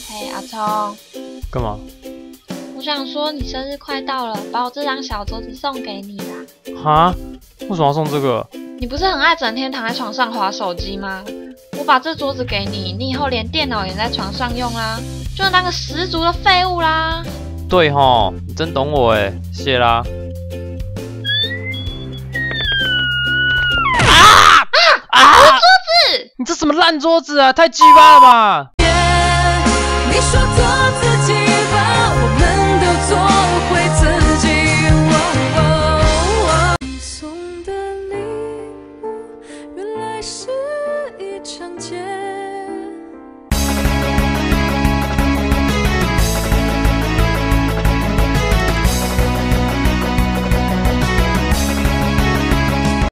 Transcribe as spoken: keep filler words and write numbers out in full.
嘿，阿聪， 干嘛？ 我想说你生日快到了，把我这张小桌子送给你啦。 哈？为什么要送这个？ 你不是很爱整天躺在床上滑手机吗？我把这桌子给你，你以后连电脑也在床上用啦，就能当个十足的废物啦。 对齁，你真懂我哎，谢啦。啊啊！ 我桌子！ 你这什么烂桌子啊？太鸡巴了吧！ 你说做自己吧，我们都做回自己。你送的礼物，原来是。